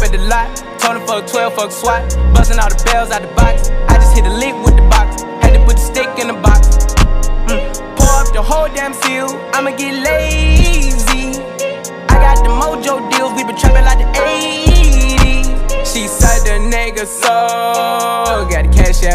at the lot. Told him fuck 12, fuck SWAT. Busting all the bells out the box. I just hit a lick with the box. Had to put the stick in the box. Pour up the whole damn seal. I'ma get lazy. I got the mojo deals. We been trapping like the 80s. She said the nigga so got the cash out.